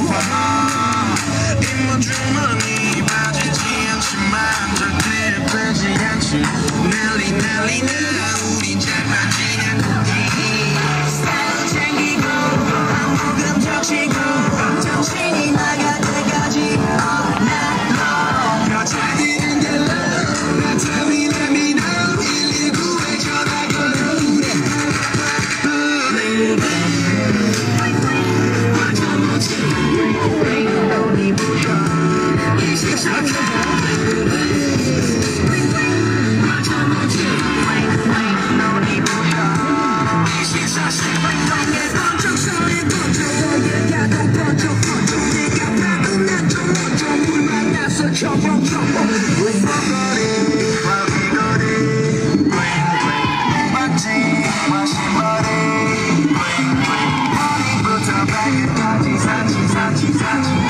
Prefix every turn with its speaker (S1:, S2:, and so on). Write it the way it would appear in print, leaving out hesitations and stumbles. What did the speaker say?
S1: 입문 주머니 빠지지 않지만 절대 빼지 않지 넬리 넬리는 우린 잘 빠지는 쿠키 스타일 챙기고 한복음 적시고 정신이 나갈 때까지 all night long 펼쳐지는 게 love 나 tell me let me know 119에 전화 걸어 머리부터 발끝까지 사치